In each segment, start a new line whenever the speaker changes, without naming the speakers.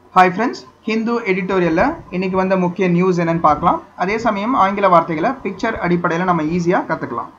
Hi friends, Hindu Editorial இன்னைக்கு வந்த முக்கிய நியூஸ் என்னன்னு பார்க்கலாம். அதே சமயம் ஆங்கில வார்த்தைகளை பிக்சர் அடிப்படையில் நம்ம ஈஸியா கத்துக்கலாம்.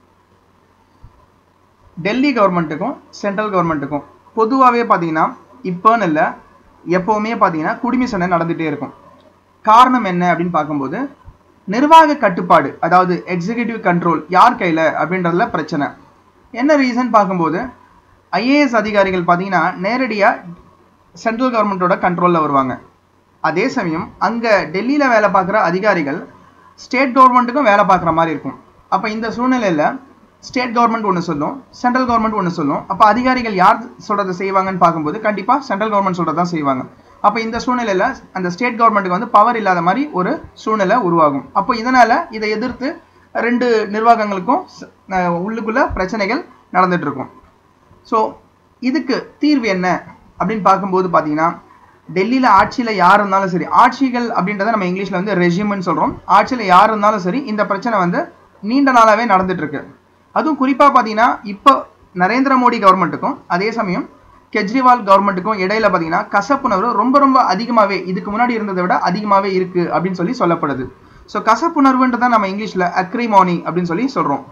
டெல்லி கவர்மெண்ட்டுக்கும் சென்ட்ரல் கவர்மெண்ட்டுக்கும் பொதுவாகவே பார்த்தீங்கன்னா இப்போன்னு இல்லை எப்போவுமே பார்த்தீங்கன்னா குடிமை சண்டை நடந்துகிட்டே இருக்கும். காரணம் என்ன அப்படின்னு பார்க்கும்போது நிர்வாக கட்டுப்பாடு, அதாவது எக்ஸிக்யூட்டிவ் கண்ட்ரோல் யார் கையில் அப்படின்றதுல பிரச்சனை. என்ன ரீசன் பார்க்கும்போது ஐஏஎஸ் அதிகாரிகள் பார்த்தீங்கன்னா நேரடியாக சென்ட்ரல் கவர்மெண்ட்டோட கண்ட்ரோலில் வருவாங்க. அதே சமயம் அங்கே டெல்லியில் வேலை பார்க்குற அதிகாரிகள் ஸ்டேட் கவர்மெண்ட்டுக்கும் வேலை பார்க்குற மாதிரி இருக்கும். அப்போ இந்த சூழ்நிலையில் ஸ்டேட் கவர்மெண்ட் ஒன்று சொல்லும், சென்ட்ரல் கவர்மெண்ட் ஒன்று சொல்லும். அப்போ அதிகாரிகள் யார் சொல்கிறத செய்வாங்கன்னு பார்க்கும்போது கண்டிப்பாக சென்ட்ரல் கவர்மெண்ட் சொல்கிறத தான் செய்வாங்க. அப்போ இந்த சூழ்நிலையில் அந்த ஸ்டேட் கவர்மெண்ட்டுக்கு வந்து பவர் இல்லாத மாதிரி ஒரு சூழ்நிலை உருவாகும். அப்போ இதனால் இதை எதிர்த்து ரெண்டு நிர்வாகங்களுக்கும் உள்ளுக்குள்ள பிரச்சனைகள் நடந்துகிட்ருக்கும். ஸோ இதுக்கு தீர்வு என்ன அப்படின்னு பார்க்கும்போது பார்த்தீங்கன்னா டெல்லியில் ஆட்சியில் யார் இருந்தாலும் சரி, ஆட்சிகள் அப்படின்றத நம்ம இங்கிலீஷில் வந்து ரெஜிம்னு சொல்கிறோம். ஆட்சியில் யார் இருந்தாலும் சரி இந்த பிரச்சனை வந்து நீண்ட நாளாகவே நடந்துகிட்ருக்கு. அதுவும் குறிப்பாக பார்த்தீங்கன்னா இப்போ நரேந்திர மோடி கவர்மெண்ட்டுக்கும் அதே சமயம் கெஜ்ரிவால் கவர்மெண்ட்டுக்கும் இடையில பார்த்தீங்கன்னா கசப்புணர்வு ரொம்ப அதிகமாகவே இதுக்கு முன்னாடி இருந்ததை விட அதிகமாகவே இருக்குது அப்படின்னு சொல்லப்படுது. ஸோ கசப்புணர்வுன்றதை நம்ம இங்கிலீஷில் அக்ரிமானி அப்படின்னு சொல்கிறோம்.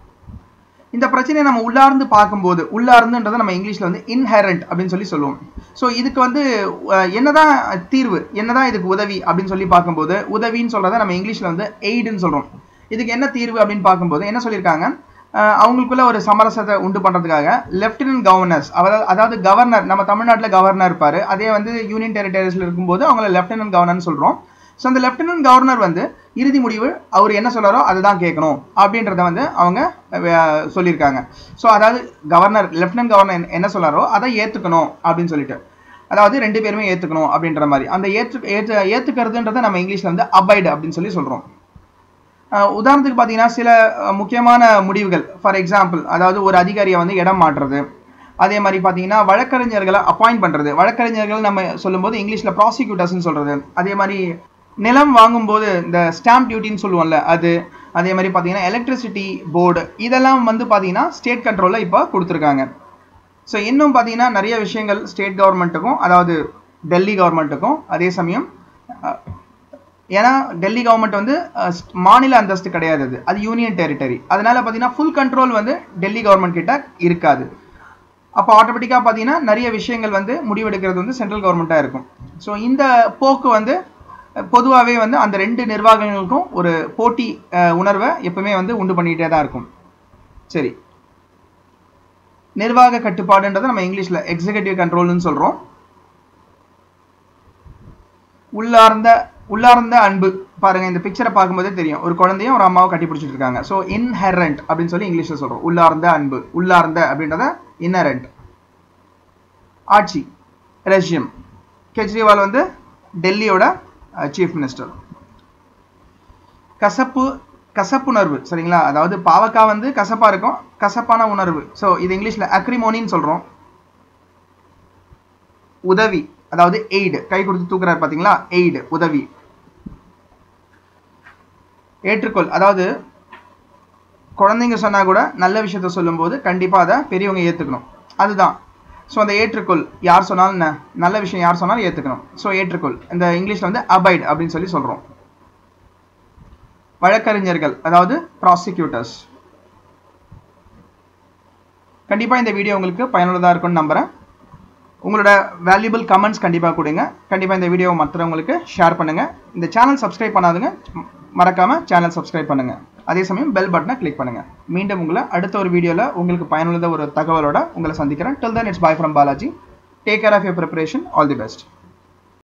இந்த பிரச்சனையை நம்ம உள்ளார்ந்து பார்க்கும்போது உள்ளார்ந்துன்றதை நம்ம இங்கிலீஷில் வந்து இன்ஹெரண்ட் அப்படின்னு சொல்லுவோம். ஸோ இதுக்கு வந்து என்னதான் தீர்வு, என்னதான் இதுக்கு உதவி அப்படின்னு பார்க்கும்போது உதவின்னு சொல்கிறத நம்ம இங்கிலீஷில் வந்து எய்டுன்னு சொல்கிறோம். இதுக்கு என்ன தீர்வு அப்படின்னு பார்க்கும்போது என்ன சொல்லியிருக்காங்க, அவங்களுக்குள்ள ஒரு சமரசத்தை உண்டு பண்ணுறதுக்காக லெஃப்டினன்ட் கவர்னர்ஸ், அதாவது கவர்னர், நம்ம தமிழ்நாட்டில் கவர்னர் இருப்பார், அதே வந்து யூனியன் டெரிட்டரிஸில் இருக்கும்போது அவங்கள லெஃப்டினன்ட் கவர்னர்னு சொல்கிறோம். ஸோ அந்த லெஃப்டினன்ட் கவர்னர் வந்து இறுதி முடிவு அவர் என்ன சொல்கிறாரோ அதை தான் கேட்கணும் அப்படின்றத வந்து அவங்க சொல்லியிருக்காங்க. ஸோ அதாவது கவர்னர், லெஃப்டினன்ட் கவர்னர் என்ன சொல்கிறாரோ அதை ஏற்றுக்கணும் அப்படின்னு சொல்லிட்டு, அதாவது ரெண்டு பேருமே ஏற்றுக்கணும் அப்படின்ற மாதிரி அந்த ஏற்றுக்கிறதுன்றதை நம்ம இங்கிலீஷில் வந்து அபைடு அப்படின்னு சொல்கிறோம். உதாரணத்துக்கு பார்த்தீங்கன்னா சில முக்கியமான முடிவுகள், ஃபார் எக்ஸாம்பிள் அதாவது ஒரு அதிகாரியை வந்து இடம் மாற்றுறது, அதே மாதிரி பார்த்தீங்கன்னா வழக்கறிஞர்களை அப்பாயிண்ட் பண்ணுறது, வழக்கறிஞர்கள் நம்ம சொல்லும்போது இங்கிலீஷில் ப்ராசிக்யூட்டர்ஸ்ன்னு சொல்கிறது, அதே மாதிரி நிலம் வாங்கும்போது இந்த ஸ்டாம்ப் டியூட்டின்னு சொல்லுவோம்ல அது, அதே மாதிரி பார்த்தீங்கன்னா எலக்ட்ரிசிட்டி போர்டு, இதெல்லாம் வந்து பார்த்தீங்கன்னா ஸ்டேட் கண்ட்ரோலில் இப்போ கொடுத்துருக்காங்க. ஸோ இன்னும் பார்த்தீங்கன்னா நிறைய விஷயங்கள் ஸ்டேட் கவர்மெண்ட்டுக்கும் அதாவது டெல்லி கவர்மெண்ட்டுக்கும் அதே சமயம் ஏன்னா டெல்லி கவர்மெண்ட் வந்து மாநில அந்தஸ்து கிடையாது, அது யூனியன் டெரிட்டரி. அதனால பார்த்தீங்கன்னா ஃபுல் கண்ட்ரோல் வந்து டெல்லி கவர்மெண்ட் கிட்ட இருக்காது. அப்போ ஆட்டோமேட்டிக்காக பார்த்தீங்கன்னா நிறைய விஷயங்கள் வந்து முடிவெடுக்கிறது வந்து சென்ட்ரல் கவர்மெண்ட்டாக இருக்கும். ஸோ இந்த போக்கு வந்து பொதுவாகவே வந்து அந்த ரெண்டு நிர்வாகங்களுக்கும் ஒரு போட்டி உணர்வை எப்பவுமே வந்து உண்டு பண்ணிகிட்டே தான் இருக்கும். சரி, நிர்வாக கட்டுப்பாடுன்றதை நம்ம இங்கிலீஷில் எக்ஸிக்யூட்டிவ் கண்ட்ரோல்னு சொல்கிறோம். உள்ளார்ந்த அன்பு பாருங்க, இந்த பிக்சரை பார்க்கும்போதே தெரியும், ஒரு குழந்தையும் ஒரு அம்மாவும் கட்டி பிடிச்சிட்டு இருக்காங்க. ஸோ இன்ஹெரண்ட் அப்படின்னு இங்கிலீஷில் சொல்கிறோம். உள்ளார்ந்த அன்பு, உள்ளார்ந்த அப்படின்றத இன்னரெண்ட். ஆட்சி ரெஜிம், கெஜ்ரிவால் வந்து டெல்லியோட சீஃப் மினிஸ்டர். கசப்புணர்வு, சரிங்களா, அதாவது பாவக்காய் வந்து கசப்பா இருக்கும், கசப்பான உணர்வு. ஸோ இது இங்கிலீஷ்ல அக்ரிமோனின்னு சொல்றோம். உதவி, அதாவது எய்டு, கை கொடுத்து தூக்குறாரு பாத்தீங்களா, எய்டு உதவி. ஏற்றுக்கொள், அதாவது குழந்தைங்க சொன்னா கூட நல்ல விஷயத்த சொல்லும் போது கண்டிப்பா அதை பெரியவங்க ஏத்துக்கணும், அதுதான். ஸோ அந்த ஏற்றுக்கொள், யார் சொன்னாலும் நல்ல விஷயம் யார் சொன்னாலும் ஏற்றுக்கணும். ஸோ ஏற்றுக்கொள் இந்த இங்கிலீஷில் வந்து அபைட் அப்படின்னு சொல்கிறோம். வழக்கறிஞர்கள், அதாவது ப்ராசிக்யூட்டர்ஸ். கண்டிப்பாக இந்த வீடியோ உங்களுக்கு பயனுள்ளதாக இருக்கும்னு நம்புகிறேன். உங்களோட வேல்யூபிள் கமெண்ட்ஸ் கண்டிப்பாக கொடுங்க. கண்டிப்பாக இந்த வீடியோவை மற்றவங்களுக்கு ஷேர் பண்ணுங்கள். இந்த சேனல் சப்ஸ்கிரைப் பண்ணாதுங்க, மறக்காமல் சேனல் சப்ஸ்கிரைப் பண்ணுங்கள். அதே சமயம் பெல் பட்டனை கிளிக் பண்ணுங்கள். மீண்டும் உங்களை அடுத்த ஒரு வீடியோவில் உங்களுக்கு பயனுள்ள ஒரு தகவலோட உங்களை சந்திக்கிறேன். Till then, it's bye from Balaji. Take care of your preparation. All the best.